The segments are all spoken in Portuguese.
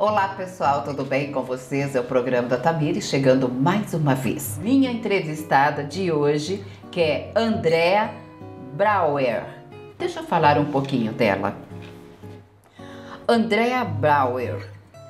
Olá pessoal, tudo bem com vocês? É o programa da Tamires chegando mais uma vez. Minha entrevistada de hoje, que é Andrea Brauer. Deixa eu falar um pouquinho dela. Andrea Brauer,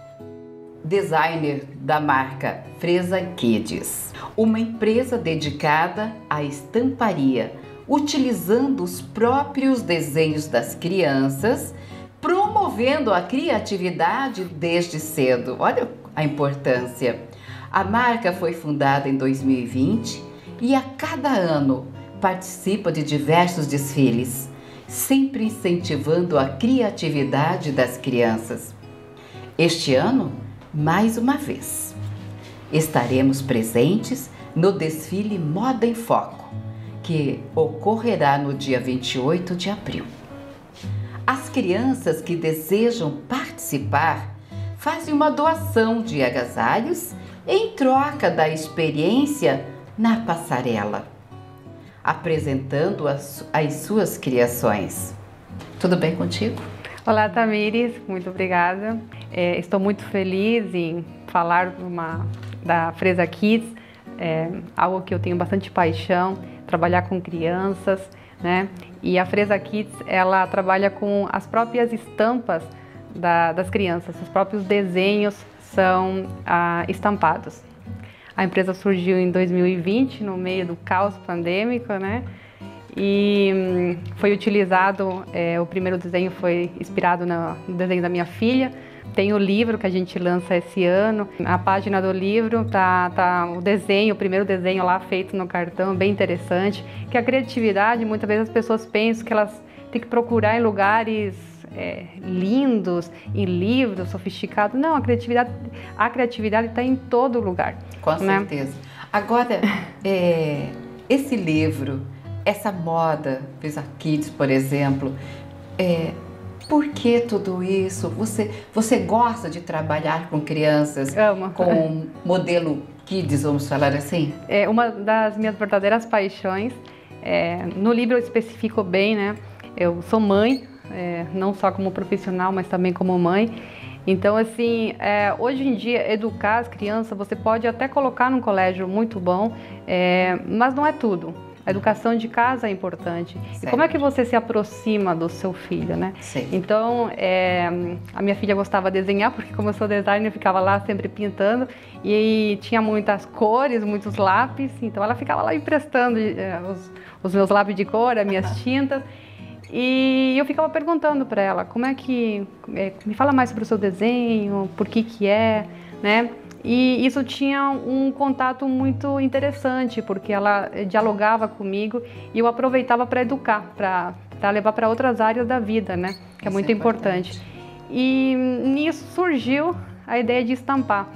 designer da marca Fresa Kids, uma empresa dedicada à estamparia, utilizando os próprios desenhos das crianças, promovendo a criatividade desde cedo. Olha a importância. A marca foi fundada em 2020 e a cada ano participa de diversos desfiles, sempre incentivando a criatividade das crianças. Este ano, mais uma vez, estaremos presentes no desfile Moda em Foco, que ocorrerá no dia 28 de abril. As crianças que desejam participar fazem uma doação de agasalhos em troca da experiência na passarela, apresentando as suas criações. Tudo bem contigo? Olá, Tamires, muito obrigada. Estou muito feliz em falar da Fresa Kids, algo que eu tenho bastante paixão, trabalhar com crianças, né? E a Fresa Kids, ela trabalha com as próprias estampas das crianças, os próprios desenhos são estampados. A empresa surgiu em 2020, no meio do caos pandêmico, né? E foi utilizado, o primeiro desenho foi inspirado no desenho da minha filha. Tem o livro que a gente lança esse ano. Na página do livro tá o desenho, o primeiro desenho lá feito no cartão, bem interessante. Que a criatividade, muitas vezes as pessoas pensam que elas têm que procurar em lugares lindos, em livros sofisticados. Não, a criatividade está em todo lugar. Com certeza. Agora, esse livro, essa moda, Fresa Kids, por exemplo, por que tudo isso? Você gosta de trabalhar com crianças? Amo. Com modelo Kids, vamos falar assim? É uma das minhas verdadeiras paixões. No livro eu especifico bem, né? Eu sou mãe, não só como profissional, mas também como mãe. Então, assim, hoje em dia, educar as crianças, você pode até colocar num colégio muito bom, mas não é tudo. A educação de casa é importante. Certo. E como é que você se aproxima do seu filho, né? Sim. Então, a minha filha gostava de desenhar, porque como eu sou designer, eu ficava lá sempre pintando. E tinha muitas cores, muitos lápis. Então, ela ficava lá emprestando os meus lápis de cor, as minhas tintas. E eu ficava perguntando para ela, como é que... me fala mais sobre o seu desenho, por que é, né? E isso tinha um contato muito interessante, porque ela dialogava comigo e eu aproveitava para educar, para levar para outras áreas da vida, né? Que é muito importante. E nisso surgiu a ideia de estampar.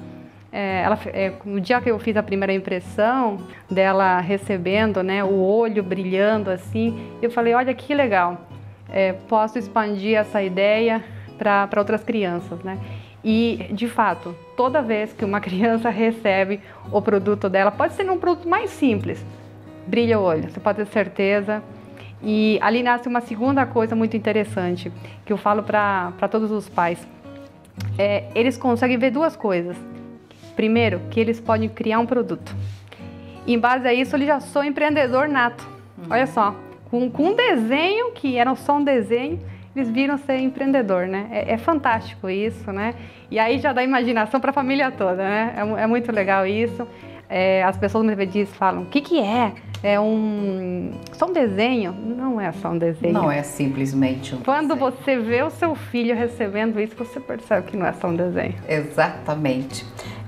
No dia que eu fiz a primeira impressão dela recebendo, né, o olho brilhando assim, eu falei, olha que legal, posso expandir essa ideia para outras crianças, né? E, de fato, toda vez que uma criança recebe o produto dela, pode ser um produto mais simples, brilha o olho, você pode ter certeza. E ali nasce uma segunda coisa muito interessante, que eu falo para todos os pais. Eles conseguem ver duas coisas. Primeiro, que eles podem criar um produto. E, em base a isso, eles já são empreendedor nato. Olha só, com um desenho, que era só um desenho, eles viram ser empreendedor, né? É fantástico isso, né? E aí já dá imaginação para a família toda, né? É muito legal isso. As pessoas muitas vezes falam, o que é? Só um desenho? Não é só um desenho. Não é simplesmente um Quando desenho. você vê o seu filho recebendo isso, você percebe que não é só um desenho. Exatamente.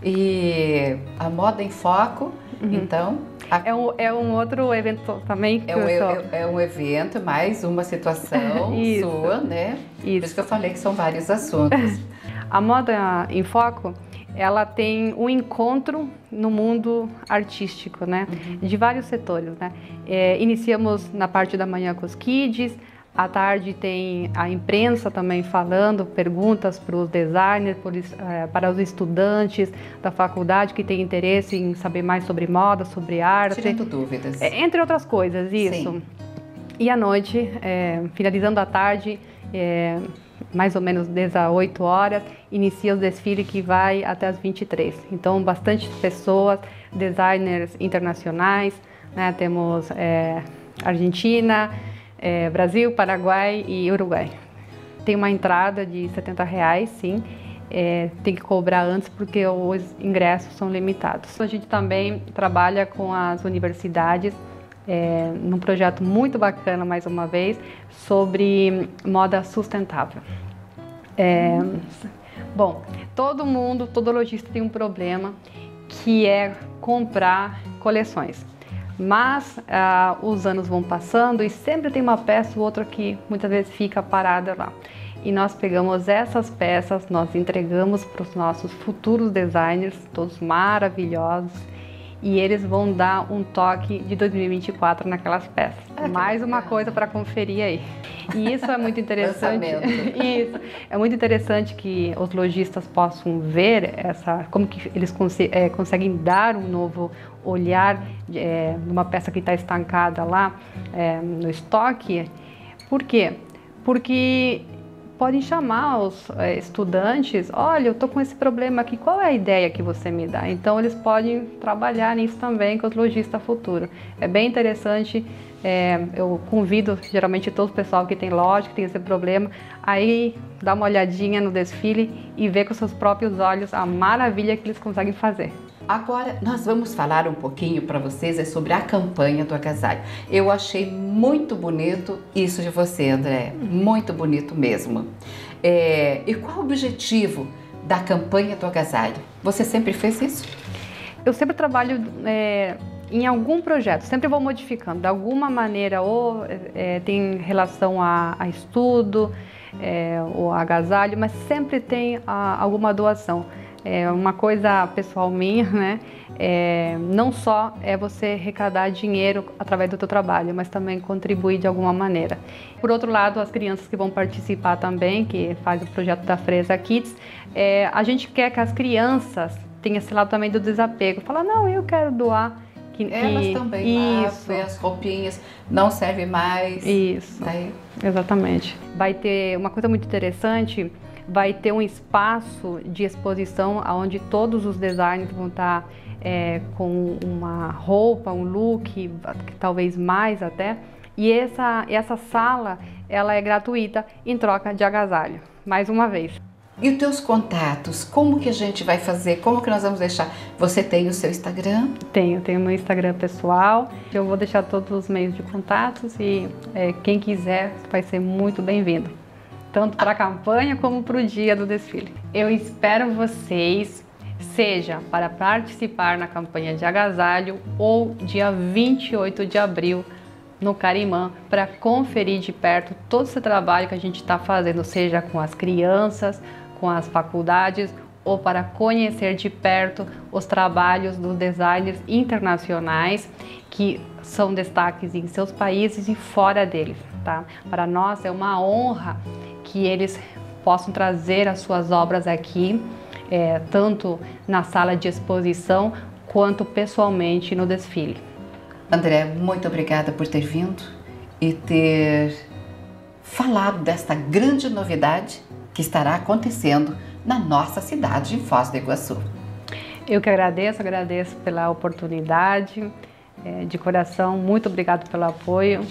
E a Moda em Foco, então... É um outro evento também que é um evento, mais uma situação sua, né? Por isso que eu falei que são vários assuntos. A Moda em Foco, ela tem um encontro no mundo artístico, né? De vários setores, né? Iniciamos na parte da manhã com os kids, à tarde tem a imprensa também falando, perguntas para os designers, para os estudantes da faculdade que têm interesse em saber mais sobre moda, sobre arte. Tirando dúvidas. Entre outras coisas, isso. Sim. E à noite, finalizando a tarde, mais ou menos 18 horas, inicia o desfile que vai até as 23. Então, bastante pessoas, designers internacionais, né? Temos Argentina, Brasil, Paraguai e Uruguai. Tem uma entrada de R$70, sim. Tem que cobrar antes porque os ingressos são limitados. A gente também trabalha com as universidades num projeto muito bacana, mais uma vez, sobre moda sustentável. Bom, todo lojista tem um problema, que é comprar coleções. Mas os anos vão passando e sempre tem uma peça ou outra que muitas vezes fica parada lá. E nós pegamos essas peças, nós entregamos para os nossos futuros designers, todos maravilhosos, e eles vão dar um toque de 2024 naquelas peças. Mais uma coisa para conferir aí. E isso é muito interessante. Isso é muito interessante que os lojistas possam ver como que eles conseguem dar um novo olhar numa peça que está estancada lá no estoque. Por quê? Porque podem chamar os estudantes, olha, eu estou com esse problema aqui, qual é a ideia que você me dá? Então eles podem trabalhar nisso também com os lojistas futuros. É bem interessante, eu convido geralmente todo o pessoal que tem loja, que tem esse problema, aí dá uma olhadinha no desfile e ver com seus próprios olhos a maravilha que eles conseguem fazer. Agora nós vamos falar um pouquinho para vocês sobre a campanha do agasalho. Eu achei muito bonito isso de você, André, muito bonito mesmo. E qual o objetivo da campanha do agasalho? Você sempre fez isso? Eu sempre trabalho em algum projeto, sempre vou modificando, de alguma maneira, ou tem relação a estudo, ou a agasalho, mas sempre tem alguma doação. Uma coisa pessoal minha, né? Não só você arrecadar dinheiro através do teu trabalho, mas também contribuir de alguma maneira. Por outro lado, as crianças que vão participar também, que faz o projeto da Fresa Kids, a gente quer que as crianças tenham esse lado também do desapego. Falar, não, eu quero doar. Elas também isso. As roupinhas não servem mais. Isso, daí... exatamente. Vai ter uma coisa muito interessante, vai ter um espaço de exposição onde todos os designers vão estar com uma roupa, um look, talvez mais até. E essa sala, ela é gratuita em troca de agasalho, mais uma vez. E os teus contatos, como que a gente vai fazer? Como que nós vamos deixar? Você tem o seu Instagram? Tenho meu Instagram pessoal. Eu vou deixar todos os meios de contatos e quem quiser vai ser muito bem-vindo. Tanto para a campanha como para o dia do desfile. Eu espero vocês, seja para participar na campanha de agasalho ou dia 28 de abril no Carimã, para conferir de perto todo esse trabalho que a gente está fazendo, seja com as crianças, com as faculdades, ou para conhecer de perto os trabalhos dos designers internacionais que são destaques em seus países e fora deles, tá? Para nós é uma honra que eles possam trazer as suas obras aqui, tanto na sala de exposição quanto pessoalmente no desfile. André, muito obrigada por ter vindo e ter falado desta grande novidade que estará acontecendo na nossa cidade de Foz do Iguaçu. Eu que agradeço pela oportunidade, de coração, muito obrigado pelo apoio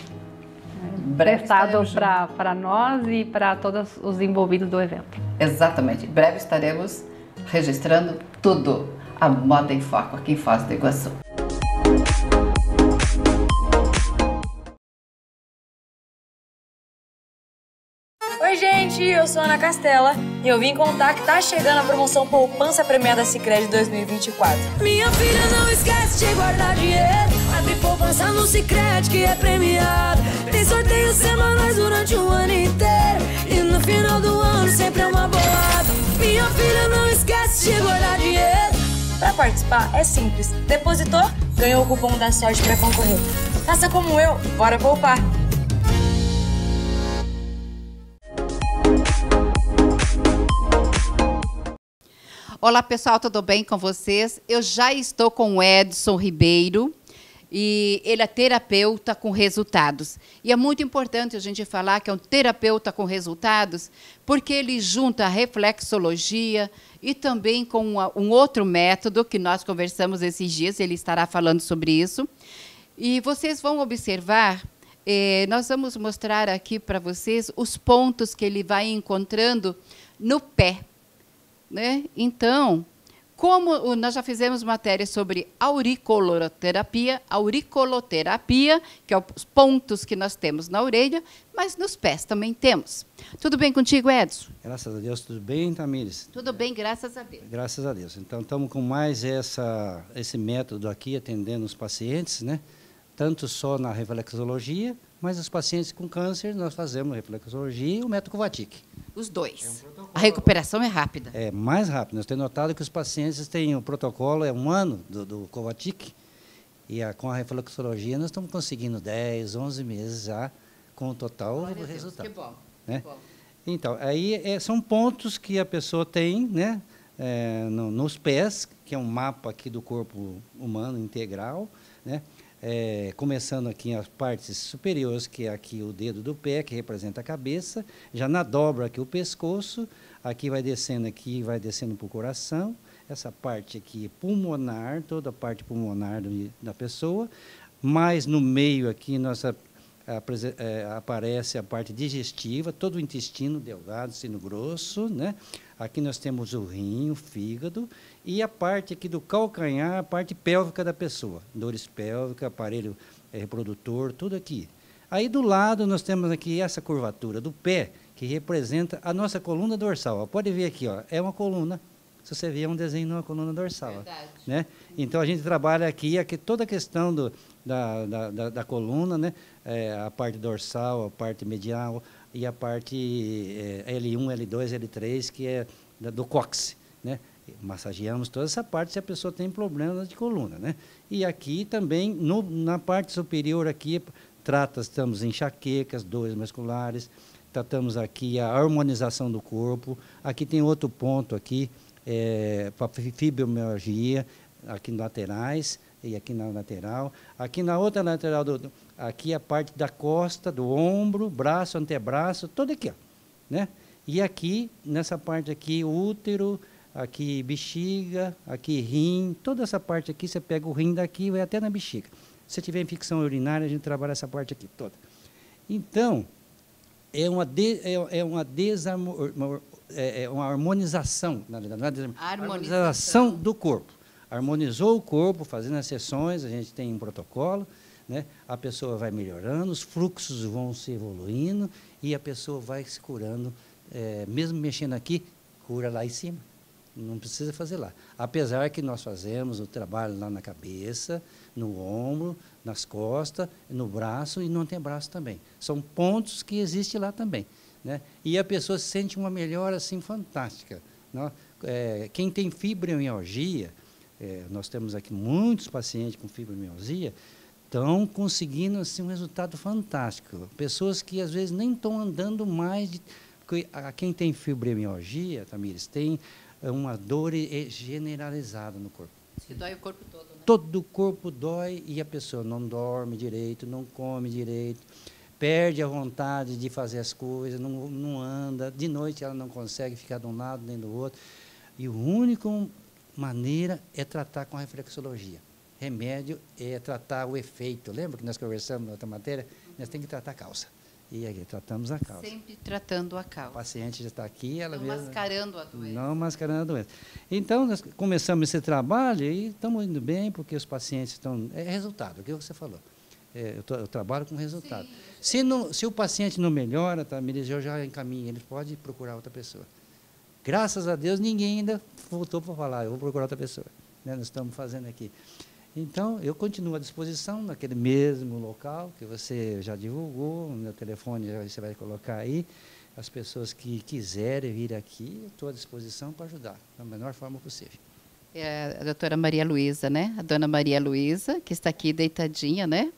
prestado para nós e para todos os envolvidos do evento. Exatamente, em breve estaremos registrando tudo, a Moda em Foco aqui em Foz do Iguaçu. Oi gente, eu sou a Ana Castela e eu vim contar que tá chegando a promoção Poupança Premiada Sicredi 2024. Minha filha, não esquece de guardar dinheiro, abre poupança no Sicredi que é premiado. Tem sorteios semanais durante o ano inteiro e no final do ano sempre é uma bolada. Minha filha, não esquece de guardar dinheiro. Pra participar é simples, depositou, ganhou o cupom da sorte pra concorrer. Faça como eu, bora poupar! Olá pessoal, tudo bem com vocês? Eu já estou com o Edson Ribeiro E ele é terapeuta com resultados. E é muito importante a gente falar que é um terapeuta com resultados, porque ele junta a reflexologia e também com um outro método que nós conversamos esses dias, ele estará falando sobre isso. E vocês vão observar, nós vamos mostrar aqui para vocês os pontos que ele vai encontrando no pé, né? Então, como nós já fizemos matéria sobre auriculoterapia, que é os pontos que nós temos na orelha, mas nos pés também temos. Tudo bem contigo, Edson? Graças a Deus, tudo bem, Tamires? Tudo bem, graças a Deus. Graças a Deus. Então, estamos com mais esse método aqui, atendendo os pacientes, né? Tanto só na reflexologia, mas os pacientes com câncer, nós fazemos reflexologia e o método Kovacic. Os dois. A recuperação é rápida. É mais rápido. Nós temos notado que os pacientes têm o protocolo, é 1 ano do Kovacic, e com a reflexologia nós estamos conseguindo 10, 11 meses já com o total resultado. Que bom, né? Que bom. Então, aí são pontos que a pessoa tem, né, nos pés, que é um mapa aqui do corpo humano integral, né? Começando aqui as partes superiores, que é aqui o dedo do pé, que representa a cabeça, já na dobra aqui o pescoço, aqui vai descendo para o coração, essa parte aqui pulmonar, toda a parte pulmonar da pessoa, mais no meio aqui aparece a parte digestiva, todo o intestino delgado, intestino grosso, né? Aqui nós temos o rim, o fígado, e a parte aqui do calcanhar, a parte pélvica da pessoa, dores pélvicas, aparelho reprodutor, tudo aqui. Aí do lado nós temos aqui essa curvatura do pé, que representa a nossa coluna dorsal. Ó, pode ver aqui, ó, é uma coluna. Se você ver, é um desenho de uma coluna dorsal. Verdade. Né? Então a gente trabalha aqui toda a questão da coluna, né? A parte dorsal, a parte medial e a parte L1, L2, L3, que é do cóccix, né? Massageamos toda essa parte se a pessoa tem problemas de coluna, né? E aqui também, na parte superior aqui, tratamos enxaquecas, dores musculares, tratamos aqui a harmonização do corpo. Aqui tem outro ponto aqui, para fibromialgia, aqui laterais e aqui na lateral. Aqui na outra lateral, aqui a parte da costa, do ombro, braço, antebraço, todo aqui, ó, né? E aqui, nessa parte aqui, útero, aqui bexiga, aqui rim, toda essa parte aqui, você pega o rim daqui e vai até na bexiga. Se tiver infecção urinária, a gente trabalha essa parte aqui toda. Então, é uma harmonização, na verdade, não é harmonização do corpo. Harmonizou o corpo, fazendo as sessões, a gente tem um protocolo, né? A pessoa vai melhorando, os fluxos vão se evoluindo e a pessoa vai se curando, mesmo mexendo aqui, cura lá em cima. Não precisa fazer lá. Apesar que nós fazemos o trabalho lá na cabeça, no ombro, nas costas, no braço e no antebraço também. São pontos que existem lá também, né? E a pessoa sente uma melhora assim fantástica, né? Quem tem fibromialgia, nós temos aqui muitos pacientes com fibromialgia, estão conseguindo assim, um resultado fantástico. Pessoas que às vezes nem estão andando mais. Quem tem fibromialgia, Tamires, tem uma dor generalizada no corpo. Que dói o corpo todo, né? Todo o corpo dói e a pessoa não dorme direito, não come direito, perde a vontade de fazer as coisas, não anda, de noite ela não consegue ficar de um lado nem do outro. E a única maneira é tratar com a reflexologia. Remédio é tratar o efeito. Lembra que nós conversamos na outra matéria? Nós temos que tratar a causa. E aqui tratamos a causa. Sempre tratando a causa. A paciente já está aqui, ela não mesma... mascarando a doença. Não mascarando a doença. Então, nós começamos esse trabalho e estamos indo bem, porque os pacientes estão... É resultado, aquilo que você falou. Eu trabalho com resultado. Sim, se o paciente não melhora, tá, eu já encaminho, ele pode procurar outra pessoa. Graças a Deus, ninguém ainda voltou para falar, eu vou procurar outra pessoa. Né, nós estamos fazendo aqui. Então, eu continuo à disposição naquele mesmo local que você já divulgou, o meu telefone você vai colocar aí. As pessoas que quiserem vir aqui, eu estou à disposição para ajudar, da melhor forma possível. A doutora Maria Luísa, né? A dona Maria Luísa, que está aqui deitadinha, né?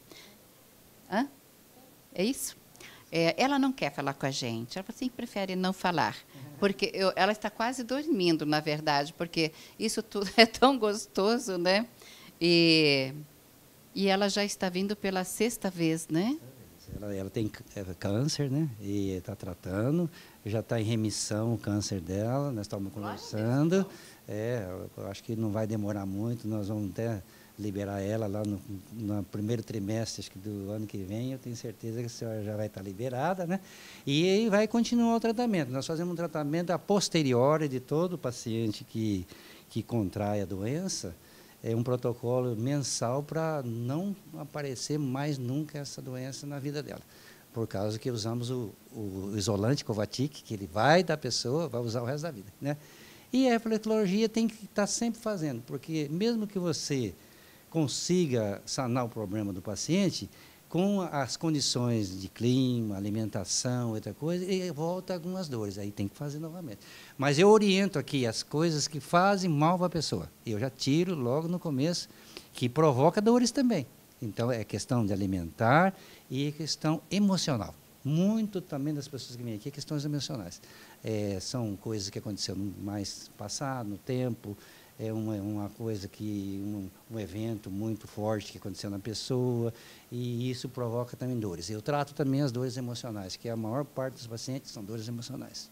Hã? É isso? Ela não quer falar com a gente, ela assim, prefere não falar, porque ela está quase dormindo, na verdade, porque isso tudo é tão gostoso, né? E E ela já está vindo pela 6ª vez, né? Ela tem câncer, né? E está tratando, já está em remissão o câncer dela, nós estamos conversando. Eu acho que não vai demorar muito, nós vamos até liberar ela lá no primeiro trimestre acho que do ano que vem, eu tenho certeza que a senhora já vai estar liberada, né? E aí vai continuar o tratamento. Nós fazemos um tratamento a posteriori de todo paciente que contrai a doença, é um protocolo mensal para não aparecer mais nunca essa doença na vida dela. Por causa que usamos o isolante Covatic, que ele vai da pessoa, vai usar o resto da vida, né? E a reflexologia tem que estar sempre fazendo, porque mesmo que você consiga sanar o problema do paciente, com as condições de clima, alimentação, outra coisa, e volta algumas dores, aí tem que fazer novamente. Mas eu oriento aqui as coisas que fazem mal para a pessoa. Eu já tiro logo no começo, que provoca dores também. Então, é questão de alimentar e questão emocional. Muito também das pessoas que vêm aqui, questões emocionais. São coisas que aconteceram mais passado, no tempo, uma coisa um evento muito forte que aconteceu na pessoa, e isso provoca também dores. Eu trato também as dores emocionais, que a maior parte dos pacientes são dores emocionais.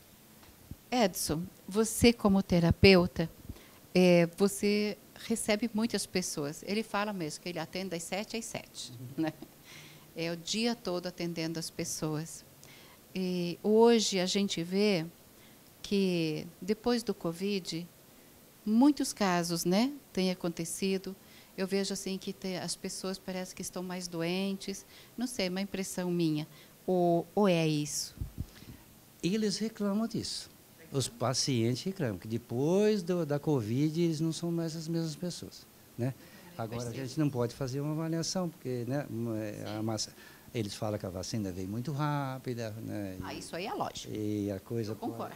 Edson, você como terapeuta, você recebe muitas pessoas. Ele fala mesmo que ele atende das 7 às 7, né? É o dia todo atendendo as pessoas. E hoje a gente vê que depois do Covid, muitos casos, né, têm acontecido. Eu vejo assim que as pessoas parecem que estão mais doentes. Não sei, é uma impressão minha. Ou é isso? Eles reclamam disso. Os pacientes reclamam que depois da Covid eles não são mais as mesmas pessoas, né? Agora a gente não pode fazer uma avaliação, porque, né, eles falam que a vacina veio muito rápida, né? Isso aí é lógico. E a coisa. Eu concordo.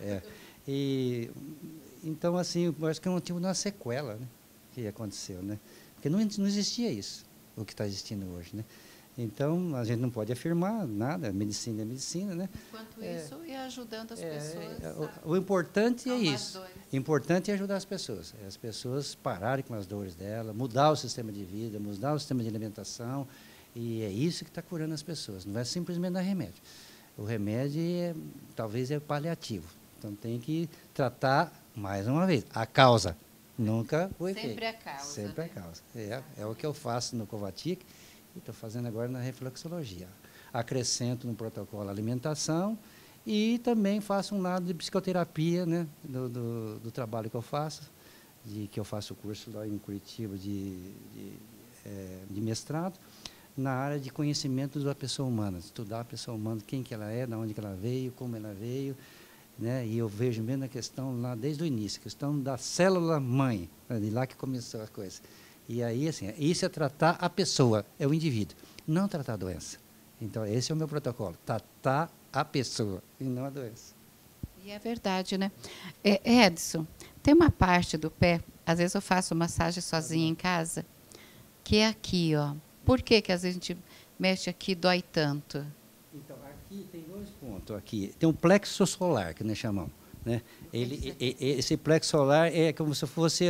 Então, assim, eu acho que é um tipo de uma sequela, né, que aconteceu, né? Porque não existia isso, o que está existindo hoje, né? Então, a gente não pode afirmar nada, medicina é medicina, né? Enquanto isso, e ajudando as pessoas. O importante é isso. O importante é ajudar as pessoas pararem com as dores dela, mudar o sistema de vida, mudar o sistema de alimentação, e é isso que está curando as pessoas, não é simplesmente dar remédio. O remédio talvez é paliativo, então tem que tratar, mais uma vez, a causa, nunca o efeito. Sempre a causa. Sempre a causa. É o que eu faço no Covatic, e estou fazendo agora na reflexologia. Acrescento no protocolo alimentação e também faço um lado de psicoterapia, né, do trabalho que eu faço, que eu faço o curso lá em Curitiba de mestrado, na área de conhecimento da pessoa humana, estudar a pessoa humana, quem que ela é, de onde que ela veio, como ela veio, né, e eu vejo mesmo a questão lá desde o início, a questão da célula-mãe, de lá que começou a coisa. E aí, assim, isso é tratar a pessoa, é o indivíduo, não tratar a doença. Então, esse é o meu protocolo, tratar a pessoa e não a doença. E é verdade, né? Edson, tem uma parte do pé, às vezes eu faço massagem sozinha em casa, que é aqui, ó. Por que às vezes a gente mexe aqui e dói tanto? Então, aqui tem 2 pontos. Aqui tem um plexo solar, que nós chamamos, né? Esse plexo solar é como se fosse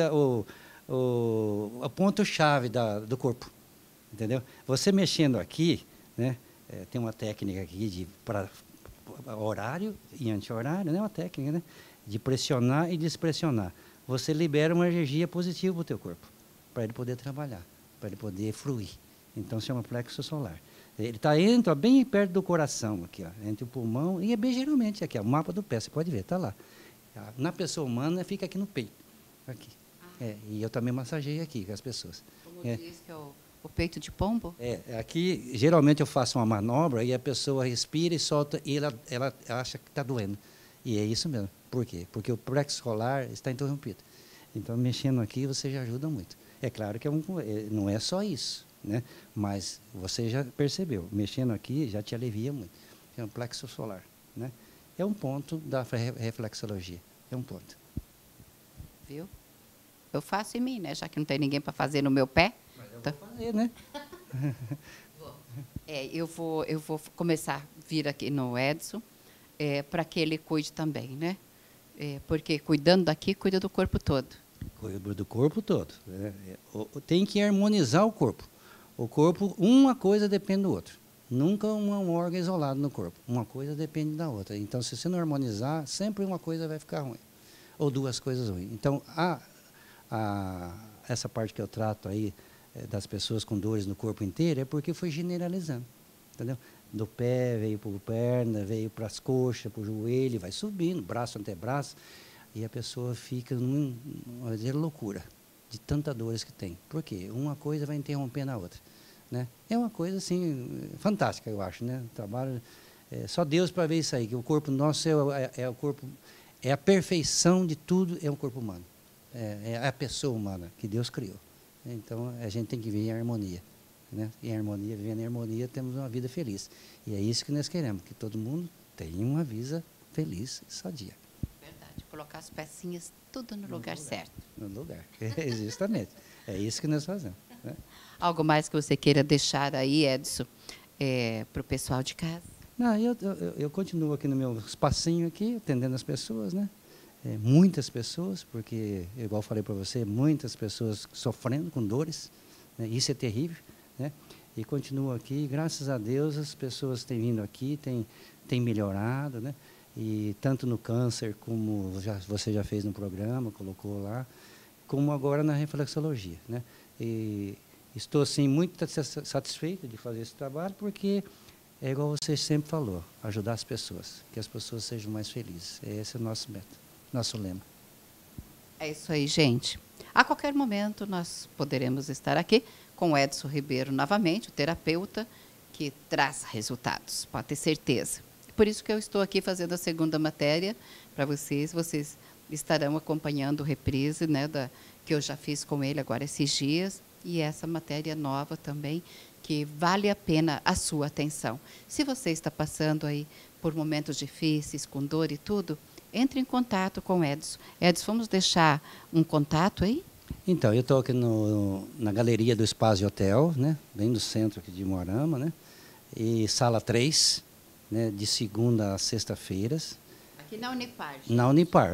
o ponto-chave do corpo, entendeu? Você mexendo aqui, né, tem uma técnica aqui para horário e anti-horário, né, uma técnica, né, de pressionar e despressionar. Você libera uma energia positiva para o teu corpo, para ele poder trabalhar, para ele poder fluir. Então, se chama plexo solar. Ele entra bem perto do coração, aqui, ó, entre o pulmão, e é bem geralmente aqui, ó, o mapa do pé, você pode ver, está lá. Na pessoa humana, fica aqui no peito, aqui. E eu também massageio aqui com as pessoas. Como diz que é o peito de pombo? Aqui, geralmente eu faço uma manobra e a pessoa respira e solta e ela acha que está doendo. E é isso mesmo. Por quê? Porque o plexo solar está interrompido. Então, mexendo aqui, você já ajuda muito. É claro que não é só isso, né? Mas você já percebeu, mexendo aqui já te alivia muito. É um plexo solar, né? É um ponto da reflexologia. É um ponto. Viu? Eu faço em mim, né? Já que não tem ninguém para fazer no meu pé. Mas eu vou fazer, né? Eu vou começar a vir aqui no Edson, para que ele cuide também, né? Porque cuidando daqui, cuida do corpo todo. Cuida do corpo todo. Tem que harmonizar o corpo. O corpo, uma coisa depende do outro. Nunca um órgão isolado no corpo. Uma coisa depende da outra. Então, se você não harmonizar, sempre uma coisa vai ficar ruim. Ou duas coisas ruins. Então, essa parte que eu trato aí, das pessoas com dores no corpo inteiro, é porque foi generalizando. Entendeu? Do pé, veio para a perna, veio para as coxas, para o joelho, vai subindo, braço, antebraço. E a pessoa fica numa loucura de tantas dores que tem. Por quê? Uma coisa vai interrompendo a outra. Né? É uma coisa assim fantástica, eu acho, né? Trabalho só Deus para ver isso aí, que o corpo nosso é o corpo, é a perfeição de tudo, é o corpo humano, é a pessoa humana que Deus criou. Então a gente tem que viver em harmonia, né? Em harmonia, vivendo em harmonia, temos uma vida feliz. E é isso que nós queremos, que todo mundo tenha uma vida feliz e sadia. Verdade, colocar as pecinhas tudo no lugar certo. No lugar, justamente. É isso que nós fazemos. Né? Algo mais que você queira deixar aí, Edson, para o pessoal de casa? Não, eu continuo aqui no meu espacinho aqui, atendendo as pessoas, né? Muitas pessoas, porque, igual eu falei para você, muitas pessoas sofrendo com dores, né? Isso é terrível, né? E continuo aqui, graças a Deus, as pessoas têm vindo aqui, têm melhorado, né? E tanto no câncer, como você já fez no programa, colocou lá, como agora na reflexologia, né? E estou, assim, muito satisfeito de fazer esse trabalho, porque é igual você sempre falou, ajudar as pessoas, que as pessoas sejam mais felizes. Esse é o nosso método, nosso lema. É isso aí, gente. A qualquer momento nós poderemos estar aqui com o Edson Ribeiro novamente, o terapeuta que traz resultados, pode ter certeza. Por isso que eu estou aqui fazendo a segunda matéria para vocês. Vocês estarão acompanhando o reprise, né, que eu já fiz com ele agora esses dias, e essa matéria nova também, que vale a pena a sua atenção. Se você está passando aí por momentos difíceis, com dor e tudo, entre em contato com o Edson. Edson, vamos deixar um contato aí? Então, eu estou aqui na galeria do Espaço Hotel, né, bem no centro aqui de Moarama, né, e sala 3, né, de segunda a sexta-feiras. Aqui na Unipar. Gente. Na Unipar,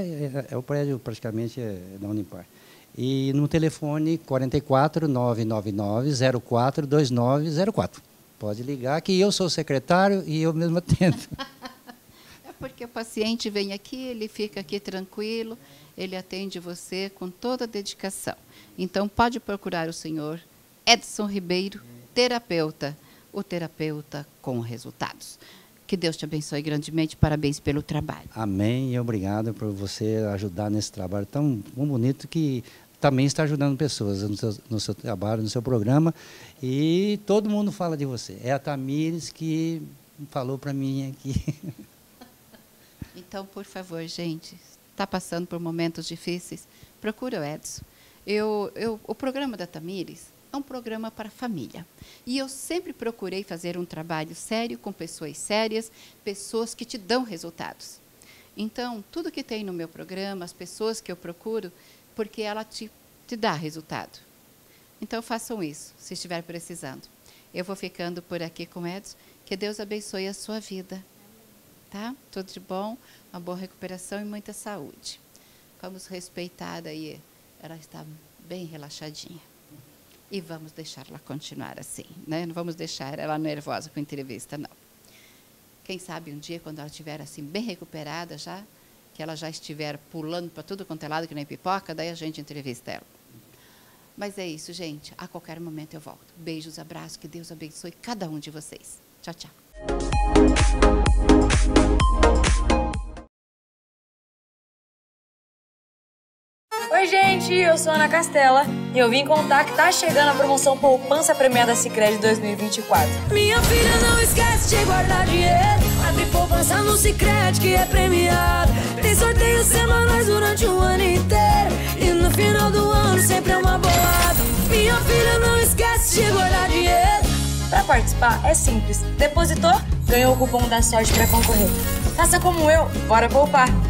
o prédio praticamente da Unipar. E no telefone 44 999 04 2904. Pode ligar que eu sou o secretário e eu mesmo atendo. É porque o paciente vem aqui, ele fica aqui tranquilo, ele atende você com toda a dedicação. Então pode procurar o senhor Edson Ribeiro, terapeuta, o terapeuta com resultados. Que Deus te abençoe grandemente, parabéns pelo trabalho. Amém e obrigado por você ajudar nesse trabalho tão bonito que também está ajudando pessoas no seu trabalho, no seu programa. E todo mundo fala de você. É a Tamires que falou para mim aqui. Então, por favor, gente, está passando por momentos difíceis, procura o Edson. O programa da Tamires é um programa para a família. E eu sempre procurei fazer um trabalho sério, com pessoas sérias, pessoas que te dão resultados. Então, tudo que tem no meu programa, as pessoas que eu procuro, porque ela te dá resultado. Então, façam isso, se estiver precisando. Eu vou ficando por aqui com o Edson. Que Deus abençoe a sua vida. Tá? Tudo de bom, uma boa recuperação e muita saúde. Vamos respeitar aí. Ela está bem relaxadinha. E vamos deixá-la continuar assim, né? Não vamos deixar ela nervosa com a entrevista, não. Quem sabe um dia, quando ela estiver assim, bem recuperada já, que ela já estiver pulando para tudo quanto é lado, que nem pipoca, daí a gente entrevista ela. Mas é isso, gente. A qualquer momento eu volto. Beijos, abraços, que Deus abençoe cada um de vocês. Tchau, tchau. Oi, gente, eu sou a Ana Castela e eu vim contar que tá chegando a promoção Poupança Premiada Sicredi 2024. Minha filha, não esquece de guardar dinheiro. Abre poupança no Sicredi que é premiado. Tem sorteios semanais durante o ano inteiro. E no final do ano sempre é uma bolada. Minha filha, não esquece de guardar dinheiro. Para participar é simples. Depositou, ganhou o cupom da sorte para concorrer. Faça como eu, bora poupar!